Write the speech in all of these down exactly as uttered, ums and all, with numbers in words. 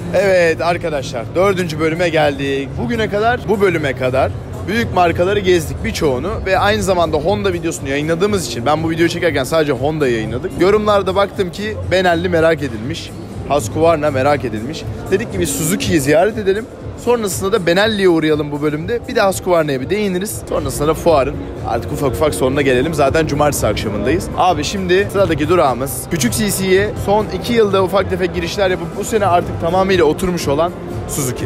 Evet arkadaşlar, dördüncü bölüme geldik. Bugüne kadar, bu bölüme kadar büyük markaları gezdik birçoğunu ve aynı zamanda Honda videosunu yayınladığımız için ben bu videoyu çekerken sadece Honda yayınladık. Yorumlarda baktım ki Benelli merak edilmiş, Husqvarna merak edilmiş. Dedik ki biz Suzuki'yi ziyaret edelim. Sonrasında da Benelli'ye uğrayalım bu bölümde. Bir de Husqvarna'ya bir değiniriz. Sonrasında da fuarın artık ufak ufak sonuna gelelim. Zaten cumartesi akşamındayız. Abi şimdi sıradaki durağımız küçük C C'ye son iki yılda ufak tefek girişler yapıp bu sene artık tamamıyla oturmuş olan Suzuki.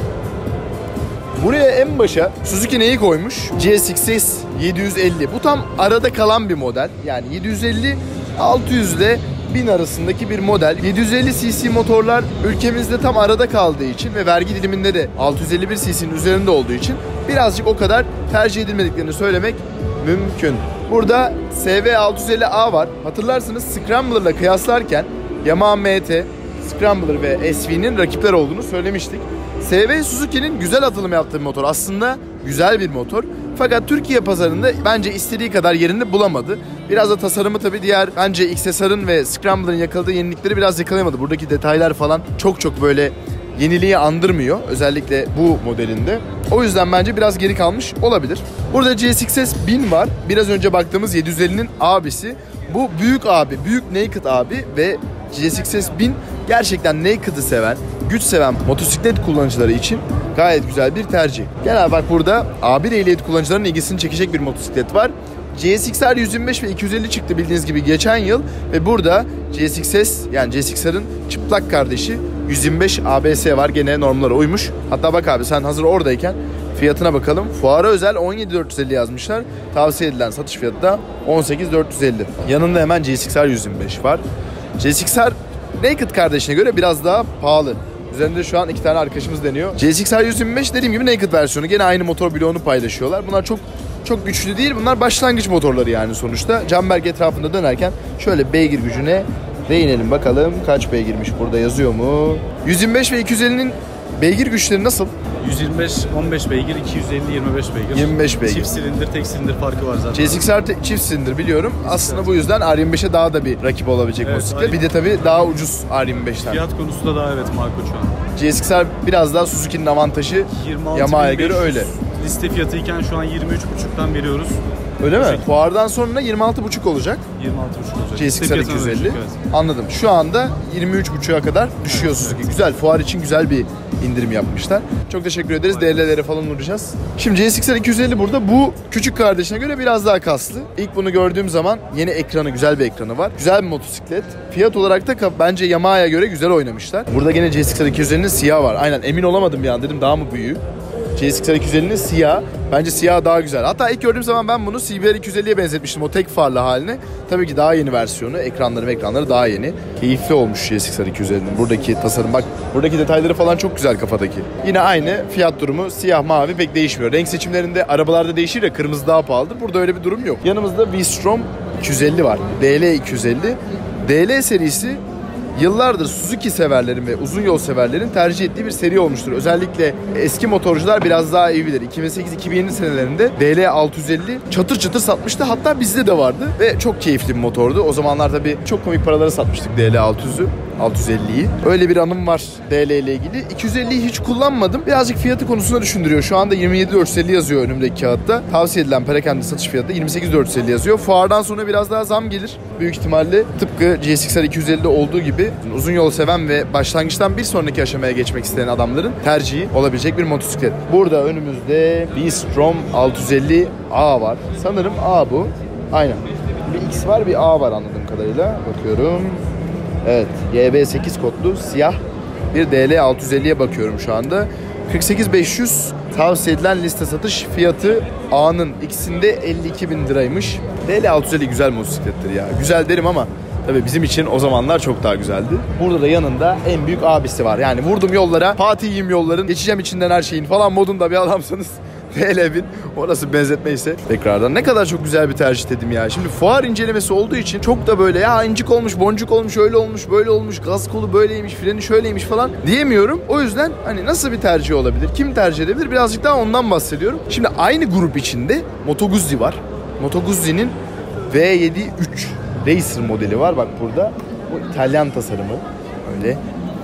Buraya en başa Suzuki neyi koymuş? G S X S yedi yüz elli. Bu tam arada kalan bir model. Yani yedi yüz elli altı yüz ile bin arasındaki bir model. yedi yüz elli cc motorlar ülkemizde tam arada kaldığı için ve vergi diliminde de altı yüz elli bir cc'nin üzerinde olduğu için birazcık o kadar tercih edilmediklerini söylemek mümkün. Burada S V altı yüz elli A var. Hatırlarsınız Scrambler'la kıyaslarken Yamaha M T, Scrambler ve S V'nin rakipler olduğunu söylemiştik. S V Suzuki'nin güzel atılım yaptığı bir motor. Aslında güzel bir motor. Fakat Türkiye pazarında bence istediği kadar yerini bulamadı. Biraz da tasarımı tabii diğer bence X S R'ın ve Scrambler'ın yakaladığı yenilikleri biraz yakalayamadı. Buradaki detaylar falan çok çok böyle yeniliği andırmıyor. Özellikle bu modelinde. O yüzden bence biraz geri kalmış olabilir. Burada G S X S bin var. Biraz önce baktığımız yedi yüz ellinin abisi. Bu büyük abi, büyük naked abi ve G S X S bin gerçekten naked'ı seven, güç seven motosiklet kullanıcıları için gayet güzel bir tercih. Gel bak burada A bir ehliyet kullanıcılarının ilgisini çekecek bir motosiklet var. G S X R yüz yirmi beş ve iki yüz elli çıktı bildiğiniz gibi geçen yıl ve burada G S X S yani G S X R'ın çıplak kardeşi yüz yirmi beş A B S var, gene normlara uymuş. Hatta bak abi sen hazır oradayken fiyatına bakalım. Fuara özel on yedi bin dört yüz elli yazmışlar. Tavsiye edilen satış fiyatı da on sekiz bin dört yüz elli. Yanında hemen G S X R yüz yirmi beş var. G S X R naked kardeşine göre biraz daha pahalı. Üzerinde şu an iki tane arkadaşımız deniyor. G S X R yüz yirmi beş dediğim gibi naked versiyonu. Gene aynı motor bloğunu paylaşıyorlar. Bunlar çok çok güçlü değil. Bunlar başlangıç motorları yani sonuçta. Canberk etrafında dönerken şöyle beygir gücüne değinelim bakalım. Kaç beygirmiş burada yazıyor mu? yüz yirmi beş ve iki yüz ellinin beygir güçleri nasıl? yüz yirmi beş on beş beygir, iki yüz elli yirmi beş beygir. yirmi beş beygir. Çift silindir, tek silindir farkı var zaten. G S X R çift silindir biliyorum. Aslında bu yüzden R yirmi beşe daha da bir rakip olabilecek evet, motosiklet. Bir de tabii daha ucuz R yirmi beşten. Fiyat konusunda daha evet makul şu an. G S X R biraz daha Suzuki'nin avantajı Yamaha'ya göre öyle. Liste fiyatıyken şu an yirmi üç buçuktan veriyoruz. Öyle mi? Fuardan sonra yirmi altı buçuk olacak. yirmi altı buçuk olacak. G S X R iki yüz elli. Evet. Anladım. Şu anda yirmi üç buçuğa kadar düşüyor evet. Suzuki. Güzel. Fuar için güzel bir indirim yapmışlar. Çok teşekkür ederiz. D L'lere falan uğrayacağız. Şimdi G S X R iki yüz elli burada. Bu küçük kardeşine göre biraz daha kaslı. İlk bunu gördüğüm zaman yeni ekranı, güzel bir ekranı var. Güzel bir motosiklet. Fiyat olarak da bence Yamaha'ya göre güzel oynamışlar. Burada gene G S X R iki yüz ellinin siyah var. Aynen, emin olamadım bir an, dedim daha mı büyüğü? G S X R iki yüz ellinin siyah. Bence siyah daha güzel. Hatta ilk gördüğüm zaman ben bunu C B R iki yüz elliye benzetmiştim. O tek farlı haline. Tabii ki daha yeni versiyonu. Ekranları ekranları daha yeni. Keyifli olmuş G S X R iki yüz ellinin. Buradaki tasarım bak. Buradaki detayları falan çok güzel kafadaki. Yine aynı fiyat durumu. Siyah mavi pek değişmiyor. Renk seçimlerinde arabalarda değişir ya, kırmızı daha pahalıdır. Burada öyle bir durum yok. Yanımızda V-Strom iki yüz elli var. D L iki yüz elli. D L serisi yıllardır Suzuki severlerin ve uzun yol severlerin tercih ettiği bir seri olmuştur. Özellikle eski motorcular biraz daha iyi bilir. iki bin sekiz iki bin yedi senelerinde D L altı yüz elli çatır çatır satmıştı. Hatta bizde de vardı ve çok keyifli bir motordu. O zamanlar tabii çok komik paralara satmıştık D L altı yüzü. altı yüz elliyi. Öyle bir anım var D L ile ilgili. iki yüz elliyi hiç kullanmadım. Birazcık fiyatı konusunda düşündürüyor. Şu anda yirmi yedi bin dört yüz elli yazıyor önümdeki kağıtta. Tavsiye edilen perakende satış fiyatı yirmi sekiz bin dört yüz elli yazıyor. Fuardan sonra biraz daha zam gelir. Büyük ihtimalle tıpkı G S X R iki yüz ellide olduğu gibi uzun yol seven ve başlangıçtan bir sonraki aşamaya geçmek isteyen adamların tercihi olabilecek bir motosiklet. Burada önümüzde V-Strom altı yüz elli A var. Sanırım A bu. Aynen. Bir X var, bir A var anladığım kadarıyla. Bakıyorum. Evet, Y B sekiz kodlu siyah bir D L altı yüz elliye bakıyorum şu anda. kırk sekiz bin beş yüz tavsiye edilen liste satış fiyatı. A'nın ikisinde elli iki bin liraymış. D L altı yüz elli güzel motosiklettir ya. Güzel derim ama tabii bizim için o zamanlar çok daha güzeldi. Burada da yanında en büyük abisi var. Yani vurdum yollara, Fatih'im yolların, geçeceğim içinden her şeyin falan modunda bir adamsanız D L bin. Orası benzetmeyse tekrardan. Ne kadar çok güzel bir tercih dedim ya. Şimdi fuar incelemesi olduğu için çok da böyle ya incik olmuş, boncuk olmuş, öyle olmuş, böyle olmuş, gaz kolu böyleymiş, freni şöyleymiş falan diyemiyorum. O yüzden hani nasıl bir tercih olabilir? Kim tercih edebilir? Birazcık daha ondan bahsediyorum. Şimdi aynı grup içinde Moto Guzzi var. Moto Guzzi'nin V yedi üç Racer modeli var. Bak burada. Bu İtalyan tasarımı. Öyle.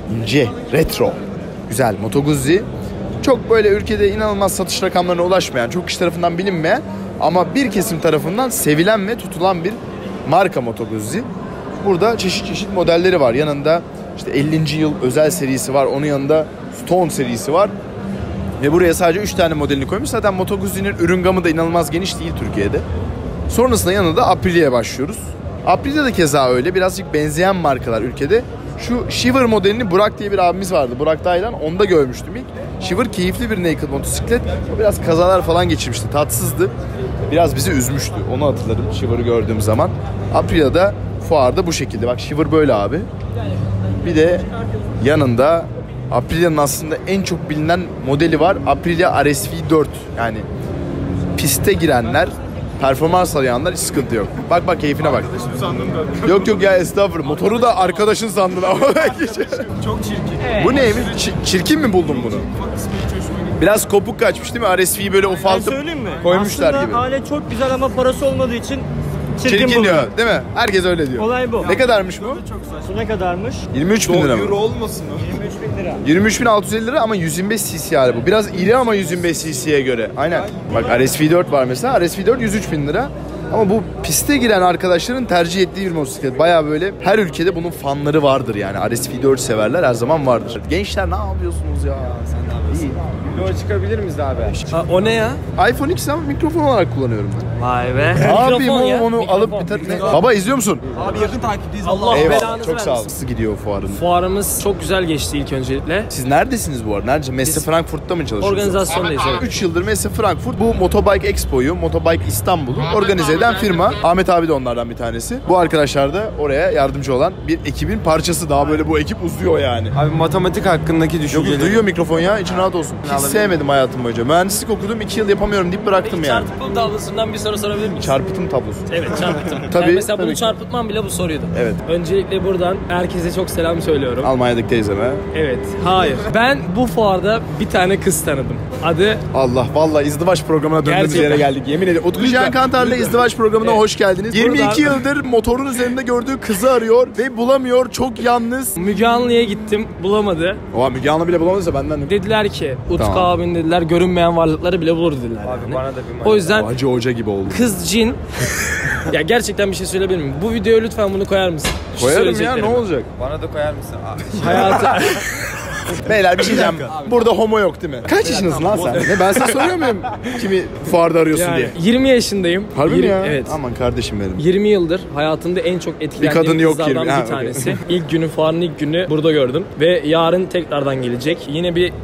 ince, retro. Güzel. Moto Guzzi. Çok böyle ülkede inanılmaz satış rakamlarına ulaşmayan, çok kişi tarafından bilinmeyen ama bir kesim tarafından sevilen ve tutulan bir marka Moto Guzzi. Burada çeşit çeşit modelleri var. Yanında işte ellinci yıl özel serisi var. Onun yanında Stone serisi var. Ve buraya sadece üç tane modelini koymuş. Zaten Moto Guzzi'nin ürün gamı da inanılmaz geniş değil Türkiye'de. Sonrasında yanında Aprilia'ya başlıyoruz. Aprilia da keza öyle. Birazcık benzeyen markalar ülkede. Şu Shiver modelini Burak diye bir abimiz vardı. Burak Daylan. Onda görmüştüm ilk. Shiver keyifli bir naked motosiklet. O biraz kazalar falan geçirmişti. Tatsızdı. Biraz bizi üzmüştü. Onu hatırladım Shiver'ı gördüğüm zaman. Aprilia da fuarda bu şekilde. Bak Shiver böyle abi. Bir de yanında Aprilia'nın aslında en çok bilinen modeli var. Aprilia R S V dört. Yani piste girenler, performans arayanlar hiç sıkıntı yok. Bak bak keyfine bak. Arkadaşım sandım da. Yok yok ya estağfurullah. Motoru da arkadaşın sandın ama. Çok çirkin. Bu neymiş? Ç- çirkin mi buldun bunu? Bak ismi hiç hoşuma gitti. Biraz kopuk kaçmış değil mi? R S V'yi böyle Ben ufaltıp söyleyeyim mi? koymuşlar Aslında gibi. alet çok güzel ama parası olmadığı için çirkin, Çirkin buluyor. diyor değil mi? Herkes öyle diyor. Olay bu. Ne kadarmış bu? Çok saçma. Bu ne kadarmış? yirmi üç bin lira mı? Euro olmasın o. yirmi üç bin lira. yirmi üç bin altı yüz elli lira ama yüz yirmi beş cc hali bu. Biraz iri ama yüz yirmi beş cc'ye göre. Aynen. Bak R S V dört var mesela. R S V dört yüz üç bin lira. Ama bu piste giren arkadaşların tercih ettiği bir motosiklet. Baya böyle her ülkede bunun fanları vardır yani. R S V dört severler her zaman vardır. Gençler ne yapıyorsunuz ya? Sen ne yapıyorsun? Yola çıkabilir miyiz abi? Ha, o ne ya? iPhone X ama mikrofon olarak kullanıyorum ben. Vay be. Abi Mikrofon onu, ya, onu mikrofon. alıp bir tar- ne? Baba izliyor musun? Abi yakın takipteyiz. Allah Eyvallah. belanızı Çok sağ ol. vermesin. Nasıl gidiyor fuarın? Fuarımız çok güzel geçti ilk öncelikle. Siz neredesiniz bu arada? Nerede? Messe Frankfurt'ta mı çalışıyorsunuz? Organizasyondayız. Evet. üç yıldır Messe Frankfurt bu Motobike Expo'yu, Motobike İstanbul'u organize eden firma. Ahmet abi de onlardan bir tanesi. Bu arkadaşlar da oraya yardımcı olan bir ekibin parçası. Daha böyle bu ekip uzuyor yani. Abi matematik hakkındaki Yok düşünceleri. duyuyor mikrofon ya, için rahat olsun. Hiç sevmedim hayatım boyunca. Mühendislik okudum, iki yıl yapamıyorum deyip bıraktım yani. Çarpıtma tablosundan bir soru sorabilir miyiz? Çarpıtım tablosu. Evet çarpıtım. Tabii, Yani mesela tabii bunu ki. çarpıtmam bile bu soruydu. Evet. Öncelikle buradan herkese çok selam söylüyorum. Almanya'daki teyzeme. Evet. Hayır. Ben bu fuarda bir tane kız tanıdım. Adı Allah vallahi izdivaç programına döndüğümüz Gerçekten. yere geldik. Yemin ederim. Utku Cihan Kantar'la izdivaç programına Evet. hoş geldiniz. yirmi iki Buradan- yıldır motorun üzerinde gördüğü kızı arıyor ve bulamıyor. Çok yalnız. Müge Anlı'ya gittim. Bulamadı. Oha Müge Anlı bile bulamadıysa benden de. Dediler ki Utku Tamam. abin dediler görünmeyen varlıkları bile bulur dediler. yani. bana da bir O yüzden Hacı Hoca gibi oldu. kız cin. Ya gerçekten bir şey söyleyebilir miyim? Bu videoya lütfen bunu koyar mısın? Şu Koyarım ya, ne söyleyeceklerimi. olacak? Bana da koyar mısın? Abi. Hayatı Beyler bir şey diyeceğim. Burada homo yok değil mi? Kaç yaşındasın lan sen? Ne, ben sana soruyor muyum? Kimi fuarda arıyorsun yani diye. yirmi yaşındayım. Harbi mi Yirmi- ya? Evet. Aman kardeşim benim. yirmi yıldır hayatımda en çok etkilendiğim Bir kadın yok kızlardan yirmi. bir Ha, okey. tanesi. İlk günü, fuarın ilk günü burada gördüm. Ve yarın tekrardan gelecek. Yine bir...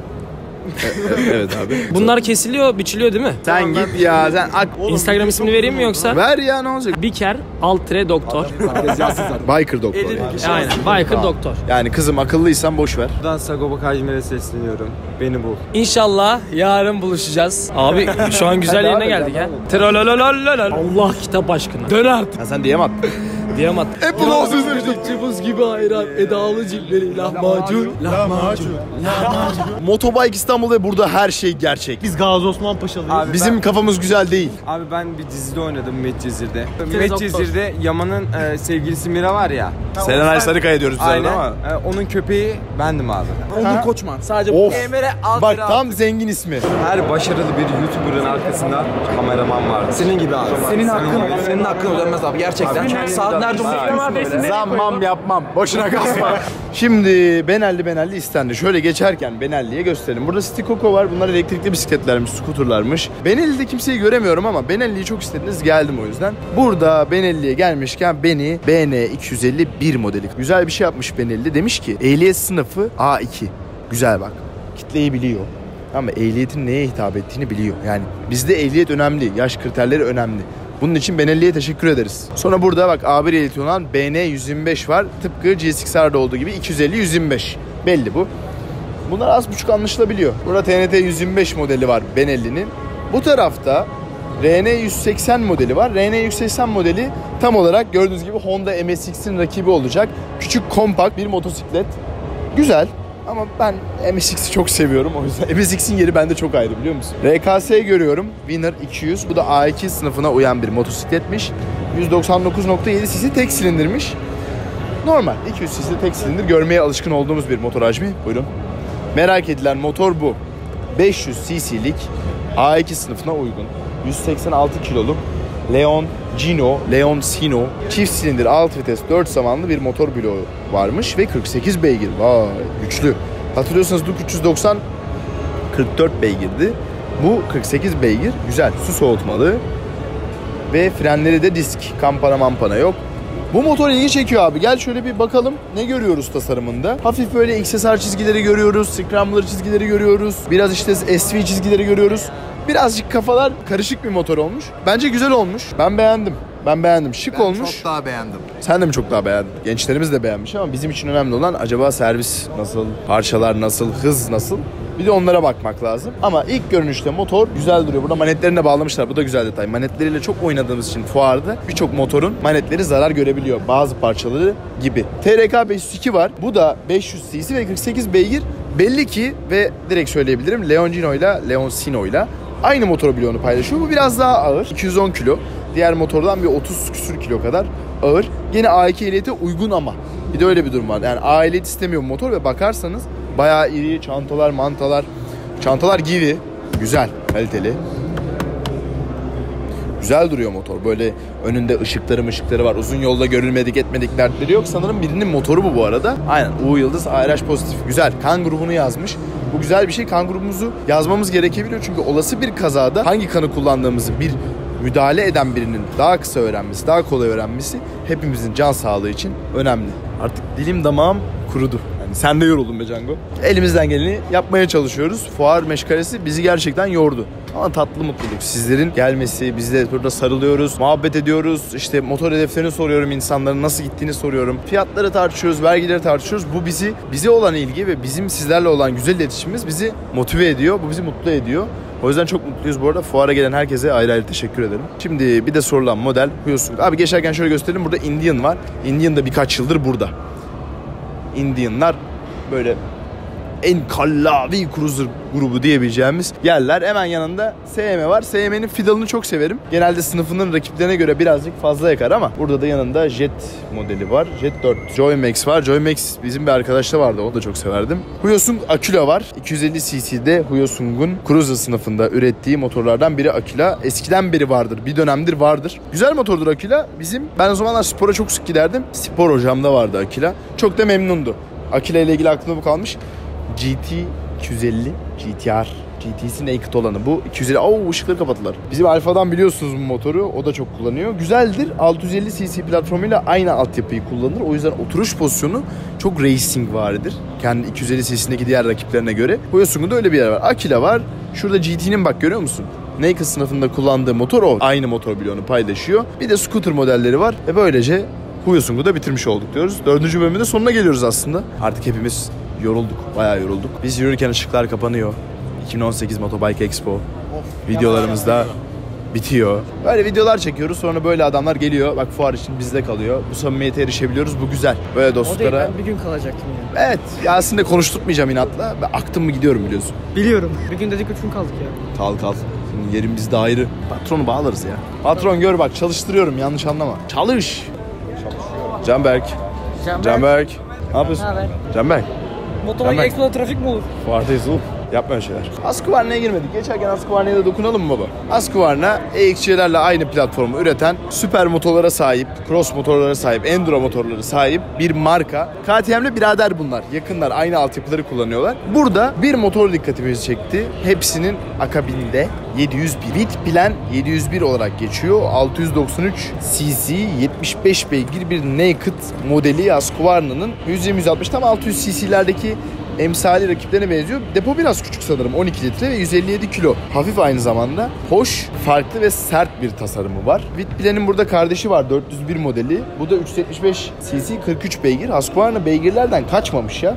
Evet abi. Bunlar kesiliyor, biçiliyor değil mi? Sen git ya. Sen ak... Instagram ismini vereyim mi yoksa? Ver ya, ne olacak? Biker alt tire doktor. Biker doktor yani. Aynen. Biker doktor. Yani kızım akıllıysan boş ver. Buradan Sagopa Kajmer'e sesleniyorum. Beni bul. İnşallah yarın buluşacağız. Abi şu an güzel yerine geldik ha. Tralalalalalalal. Allah kitap aşkına. Dön artık. Ya sen diyem attın. Diyem at. Hep bunu olsun istemiştim. Cıbız gibi hayran. Edalı cilveli lahmacun. Lahmacun. Motobike İstanbul ve burada her şey gerçek. Biz Gazi Osman Paşalıyız. Abi Bizim ben, kafamız güzel değil. abi ben bir dizide oynadım Medcezir'de. doktor. Medcezir'de Yaman'ın e, sevgilisi Mira var ya. Serenay Sarıkaya diyoruz biz Aynen. ama. E, onun köpeği bendim abi. Onur Koçman. Sadece Of. Emre Altı. Bak tam zengin ismi. Her başarılı bir YouTuber'ın arkasında kameraman vardı. Senin gibi abi. Senin hakkın, senin hakkın ödenmez abi gerçekten. Saatlerce uğraşıyorsun böyle. Zammam yapmam. Boşuna kasma. Şimdi Benelli Benelli istendi. Şöyle geçerken Benelli'ye gösterelim. Burada City Coco var. Bunlar elektrikli bisikletlermiş, skuterlarmış. Benelli'de kimseyi göremiyorum ama Benelli'yi çok istediniz. Geldim o yüzden. Burada Benelli'ye gelmişken beni B N iki yüz elli bir modeli. Güzel bir şey yapmış Benelli. Demiş ki ehliyet sınıfı A iki. Güzel bak. Kitleyi biliyor. Ama ehliyetin neye hitap ettiğini biliyor. Yani bizde ehliyet önemli. Yaş kriterleri önemli. Bunun için Benelli'ye teşekkür ederiz. Sonra burada bak A bir ehliyeti olan B N yüz yirmi beş var. Tıpkı G S X R'da olduğu gibi iki yüz elli yüz yirmi beş. Belli bu. Bunlar az buçuk anlaşılabiliyor. Burada T N T yüz yirmi beş modeli var Benelli'nin. Bu tarafta R N yüz seksen modeli var. R N yüz seksen modeli tam olarak gördüğünüz gibi Honda M S X'in rakibi olacak. Küçük kompakt bir motosiklet. Güzel. Ama ben M S X'i çok seviyorum o yüzden. M S X'in yeri bende çok ayrı biliyor musun? R K S görüyorum. Winner iki yüz. Bu da A iki sınıfına uyan bir motosikletmiş. yüz doksan dokuz nokta yedi cc tek silindirmiş. Normal iki yüz cc tek silindir görmeye alışkın olduğumuz bir motor hacmi. Buyurun. Merak edilen motor bu. beş yüz cc'lik A iki sınıfına uygun. yüz seksen altı kiloluk Leon Gino, Leon Sino çift silindir altı vites dört zamanlı bir motor bloğu varmış ve kırk sekiz beygir. Vay güçlü. Hatırlıyorsanız Duke üç yüz doksan kırk dört beygirdi. Bu kırk sekiz beygir. Güzel. Su soğutmalı. Ve frenleri de disk. Kampana mampana yok. Bu motor ilgi çekiyor abi. Gel şöyle bir bakalım ne görüyoruz tasarımında. Hafif böyle X S R çizgileri görüyoruz. Scrambler çizgileri görüyoruz. Biraz işte S V çizgileri görüyoruz. Birazcık kafalar karışık bir motor olmuş. Bence güzel olmuş. Ben beğendim. Ben beğendim. Şık Ben olmuş. çok daha beğendim. Sen de mi çok daha beğendin? Gençlerimiz de beğenmiş ama bizim için önemli olan acaba servis nasıl, parçalar nasıl, hız nasıl? Bir de onlara bakmak lazım. Ama ilk görünüşte motor güzel duruyor. Burada manetlerini de bağlamışlar. Bu da güzel detay. Manetleriyle çok oynadığımız için fuarda birçok motorun manetleri zarar görebiliyor. Bazı parçaları gibi. T R K beş yüz iki var. Bu da beş yüz cc ve kırk sekiz beygir. Belli ki ve direkt söyleyebilirim Leon Gino ile Leon Sino ile aynı motor bloğunu paylaşıyor. Bu biraz daha ağır. iki yüz on kilo. Diğer motordan bir otuz küsür kilo kadar ağır. Yine A iki ehliyete uygun ama. Bir de öyle bir durum var. Yani A ehliyet istemiyor bu motor ve bakarsanız bayağı iri çantalar, mantalar. Çantalar gibi. Güzel, kaliteli. Güzel duruyor motor. Böyle önünde ışıkları ışıkları var. Uzun yolda görülmedik etmedik dertleri yok. Sanırım birinin motoru bu bu arada. Aynen. U Yıldız A R H pozitif. Güzel. Kan grubunu yazmış. Bu güzel bir şey. Kan grubumuzu yazmamız gerekebiliyor. Çünkü olası bir kazada hangi kanı kullandığımızı bir müdahale eden birinin daha kısa öğrenmesi, daha kolay öğrenmesi hepimizin can sağlığı için önemli. Artık dilim damağım kurudu. Yani sen de yoruldun be Cango. Elimizden geleni yapmaya çalışıyoruz. Fuar meşgalesi bizi gerçekten yordu. Ama tatlı mutluluk. Sizlerin gelmesi, biz de burada sarılıyoruz, muhabbet ediyoruz. İşte motor hedeflerini soruyorum insanların, nasıl gittiğini soruyorum. Fiyatları tartışıyoruz, vergileri tartışıyoruz. Bu bizi, bize olan ilgi ve bizim sizlerle olan güzel iletişimimiz bizi motive ediyor. Bu bizi mutlu ediyor. O yüzden çok mutluyuz bu arada. Fuara gelen herkese ayrı ayrı teşekkür ederim. Şimdi bir de sorulan model Hyosung. Abi geçerken şöyle gösterelim. Burada Indian var. Indian da birkaç yıldır burada. Indian'lar böyle en kallavi cruiser grubu diyebileceğimiz yerler. Hemen yanında S M var. S M'nin Fidel'ını çok severim. Genelde sınıfının rakiplerine göre birazcık fazla yakar ama burada da yanında Jet modeli var. Jet dört. Joymax var. Joymax bizim bir arkadaşta vardı. Onu da çok severdim. Hyosung Aquila var. iki yüz elli cc'de Hyosung'un cruiser sınıfında ürettiği motorlardan biri Aquila. Eskiden beri vardır. Bir dönemdir vardır. Güzel motordur Aquila. Bizim ben o zamanlar spora çok sık giderdim. Spor hocamda vardı Aquila. Çok da memnundu. Aquila ile ilgili aklımda bu kalmış. G T iki yüz elli G T R G T'si naked olanı bu iki yüz elli. Oo, ışıkları kapattılar. Bizim Alfa'dan biliyorsunuz bu motoru. O da çok kullanıyor. Güzeldir. altı yüz elli cc platformuyla aynı altyapıyı kullanır. O yüzden oturuş pozisyonu çok racing varidir. Kendi iki yüz elli cc'deki diğer rakiplerine göre. Hyosung'un da öyle bir yer var. Aquila var. Şurada G T'nin bak görüyor musun? Naked sınıfında kullandığı motor o. Aynı motor bloğunu paylaşıyor. Bir de scooter modelleri var. Ve böylece Hyosung'u da bitirmiş olduk diyoruz. Dördüncü bölümün de sonuna geliyoruz aslında. Artık hepimiz yorulduk. Bayağı yorulduk. Biz yürürken ışıklar kapanıyor. iki bin on sekiz Motobike Expo. Of, videolarımız da bitiyor. Böyle videolar çekiyoruz. Sonra böyle adamlar geliyor. Bak fuar için bizde kalıyor. Bu samimiyete erişebiliyoruz. Bu güzel. Böyle dostlara. O değil, ben bir gün kalacaktım yani. Evet. Ya aslında konuşturtmayacağım inatla. Ben aktım mı gidiyorum biliyorsun. Biliyorum. Bir gün dedik üç gün kaldık ya. Kal kal. Senin yerin bizde ayrı. Patronu bağlarız ya. Patron gör bak çalıştırıyorum. Yanlış anlama. Çalış. Canberk. Canberk. Canberk. Ne yapıyorsun? Ne haber? Canberk. Motovike Canberk. Expo'da trafik mi olur? Fuardayız oğlum. Yapma öyle şeyler. Husqvarna'ya girmedik. Geçerken Husqvarna'ya da dokunalım mı baba? Husqvarna E X C'lerle aynı platformu üreten süper motorlara sahip, cross motorlara sahip, enduro motorlara sahip bir marka. K T M'le birader bunlar. Yakınlar. Aynı altyapıları kullanıyorlar. Burada bir motor dikkatimizi çekti. Hepsinin akabinde yedi yüz bir. Vitplan yedi yüz bir olarak geçiyor. altı yüz doksan üç cc, yetmiş beş beygir bir naked modeli Husqvarna'nın. yüz yirmi yüz altmış tam altı yüz cc'lerdeki emsali rakiplerine benziyor. Depo biraz küçük sanırım. on iki litre ve yüz elli yedi kilo. Hafif aynı zamanda. Hoş, farklı ve sert bir tasarımı var. Vitplan'in burada kardeşi var. dört yüz bir modeli. Bu da üç yüz yetmiş beş cc, kırk üç beygir. Husqvarna beygirlerden kaçmamış ya.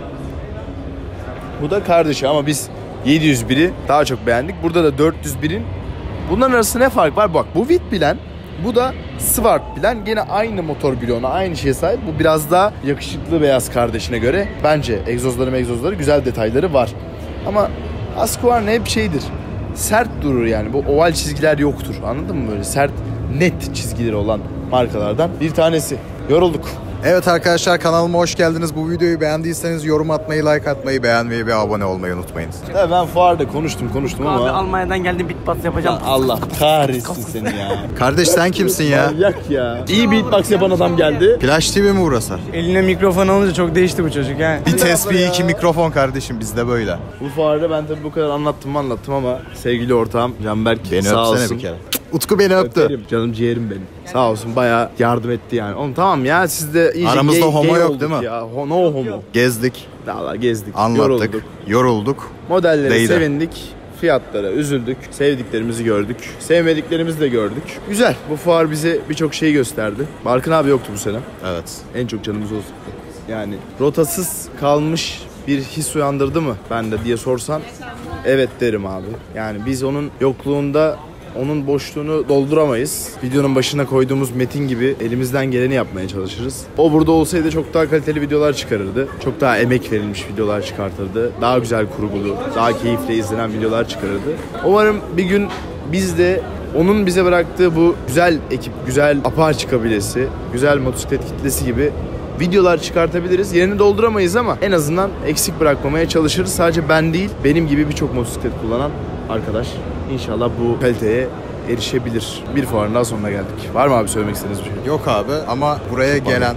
Bu da kardeşi ama biz yedi yüz biri daha çok beğendik. Burada da dört yüz birin. Bunların arasında ne fark var? Bak bu Vitplan, bu da Svartplan. Gene aynı motor bloğuna, aynı şeye sahip. Bu biraz daha yakışıklı beyaz kardeşine göre. Bence egzozları megzozları güzel detayları var. Ama Husqvarna hep şeydir. Sert durur yani. Bu oval çizgiler yoktur. Anladın mı böyle? Sert, net çizgileri olan markalardan bir tanesi. Yorulduk. Evet arkadaşlar, kanalıma hoş geldiniz. Bu videoyu beğendiyseniz yorum atmayı, like atmayı, beğenmeyi ve abone olmayı unutmayınız. Ya ben fuarda konuştum konuştum Abi ama Almanya'dan geldim beatbox yapacağım. Allah kahretsin seni ya. Kardeş sen kimsin ya? Yak ya. İyi beatbox yapan adam geldi. Flash T V mi burası? Eline mikrofon alınca çok değişti bu çocuk ha. Bir tespih, iki mikrofon kardeşim, bizde böyle. Bu fuarda ben tabii bu kadar anlattım anlattım ama sevgili ortağım Canberk Beni sağ öpsene olsun. bir kere. Utku beni öptü. Öperim. Canım ciğerim benim. Sağ olsun bayağı yardım etti yani. Oğlum tamam ya siz de iyice Aramızda gay- homo gay yok olduk değil mi? Ya. Ho- No homo. Gezdik, Valla gezdik. anlattık, Yorulduk. yorulduk. Modellere Değdi. sevindik. Fiyatlara üzüldük. Sevdiklerimizi gördük. Sevmediklerimizi de gördük. Güzel. Bu fuar bize birçok şeyi gösterdi. Barkın abi yoktu bu sene. Evet. En çok canımız olsun. Yani rotasız kalmış bir his uyandırdı mı bende diye sorsan evet derim abi. Yani biz onun yokluğunda onun boşluğunu dolduramayız. Videonun başına koyduğumuz metin gibi elimizden geleni yapmaya çalışırız. O burada olsaydı çok daha kaliteli videolar çıkarırdı. Çok daha emek verilmiş videolar çıkartırdı. Daha güzel kurgulu, daha keyifle izlenen videolar çıkarırdı. Umarım bir gün biz de onun bize bıraktığı bu güzel ekip, güzel Apache kabilesi, güzel motosiklet kitlesi gibi videolar çıkartabiliriz. Yerini dolduramayız ama en azından eksik bırakmamaya çalışırız. Sadece ben değil, benim gibi birçok motosiklet kullanan arkadaş İnşallah bu kaliteye erişebilir. Bir fuarın daha sonuna geldik. Var mı abi söylemek istediğiniz bir şey? Yok abi ama buraya gelen...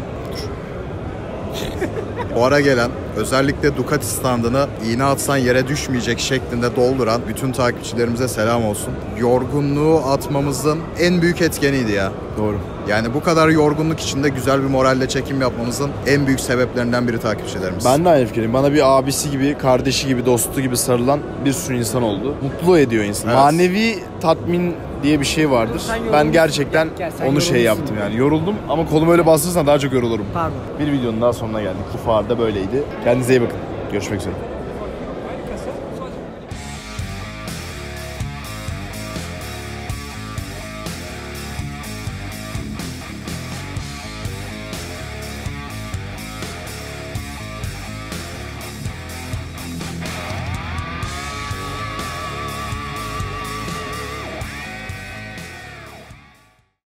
Bu ara gelen, özellikle Ducati standını iğne atsan yere düşmeyecek şeklinde dolduran bütün takipçilerimize selam olsun. Yorgunluğu atmamızın en büyük etkeniydi ya. Doğru. Yani bu kadar yorgunluk içinde güzel bir moralle çekim yapmamızın en büyük sebeplerinden biri takipçilerimiz. Ben de aynı fikirdeyim. Bana bir abisi gibi, kardeşi gibi, dostu gibi sarılan bir sürü insan oldu. Mutlu ediyor insan. Evet. Manevi tatmin diye bir şey vardır. Ben gerçekten Gel, sen onu şey yorulmuşsun. yaptım yani. Yoruldum ama kolumu öyle bastırırsan daha çok yorulurum. Pardon. Bir videonun daha sonuna geldik. Bu fuarda böyleydi. Kendinize iyi bakın. Görüşmek üzere.